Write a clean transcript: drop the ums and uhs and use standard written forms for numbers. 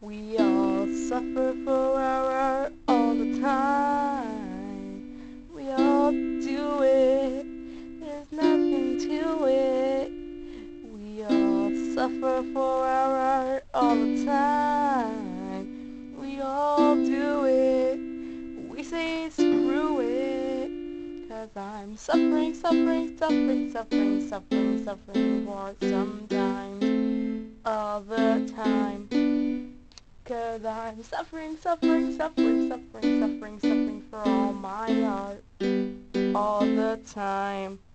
We all suffer for our art all the time. We all do it, there's nothing to it. We all suffer for our art all the time. We all do it, we say screw it. 'Cause I'm suffering, suffering, suffering, suffering, suffering, suffering for sometimes, all the time. 'Cause I'm suffering, suffering, suffering, suffering, suffering, suffering for all my art, all the time.